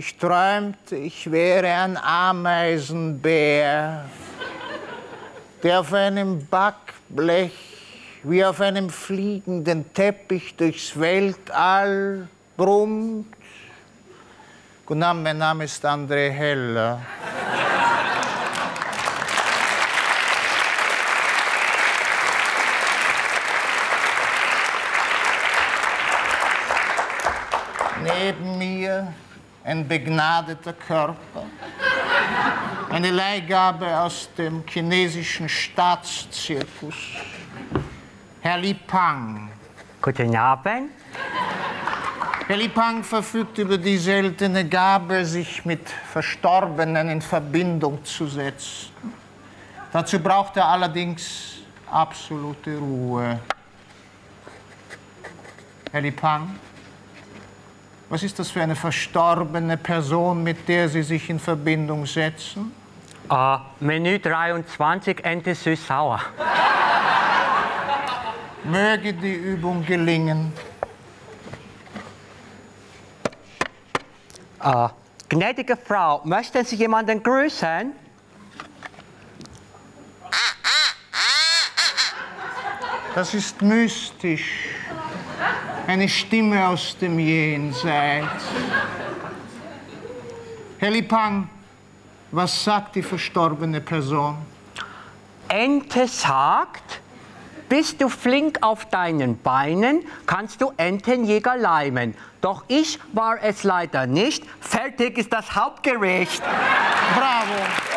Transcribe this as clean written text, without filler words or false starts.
Ich träumte, ich wäre ein Ameisenbär, der auf einem Backblech wie auf einem fliegenden Teppich durchs Weltall brummt. Guten Abend, mein Name ist André Heller. Neben mir ein begnadeter Körper, eine Leihgabe aus dem chinesischen Staatszirkus. Herr Li Pang. Guten Abend. Herr Li Pang verfügt über die seltene Gabe, sich mit Verstorbenen in Verbindung zu setzen. Dazu braucht er allerdings absolute Ruhe. Herr Li Pang, was ist das für eine verstorbene Person, mit der Sie sich in Verbindung setzen? Menü 23, Ente süß-sauer. Möge die Übung gelingen. Gnädige Frau, möchten Sie jemanden grüßen? Das ist mystisch. Eine Stimme aus dem Jenseits. Herr Li Pang, was sagt die verstorbene Person? Ente sagt, bist du flink auf deinen Beinen, kannst du Entenjäger leimen. Doch ich war es leider nicht. Fertig ist das Hauptgericht. Bravo.